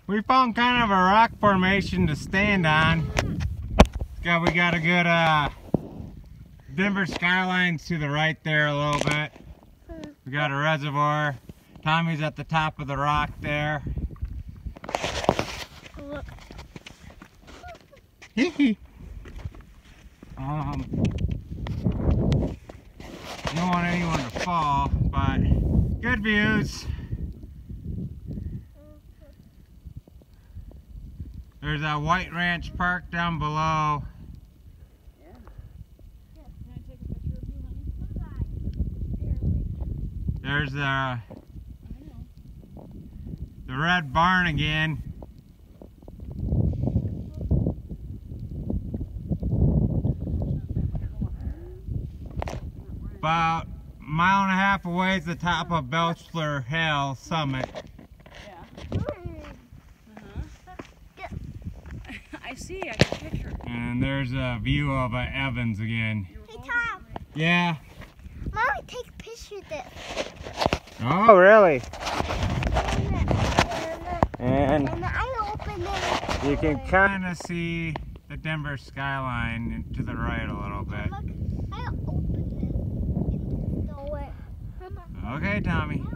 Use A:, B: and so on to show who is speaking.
A: We found kind of a rock formation to stand on. We got a good Denver skylines to the right there a little bit. We got a reservoir. Tommy's at the top of the rock there. Don't want anyone to fall, but good views. There's a White Ranch Park down below.
B: Yeah. Can I take a picture of you, honey?
A: There's the red barn again. About a mile and a half away is the top of Belcher Hill summit.
B: Yeah. I see, I got a picture.
A: And there's a view of Evans again.
C: Hey Tom.
A: Yeah.
C: Mommy, take a picture of this.
A: Oh, really?
C: And
A: And
C: I open it.
A: you can kind of see the Denver skyline to the right a little bit.
C: Look, I open it and throw it.
A: Okay, Tommy.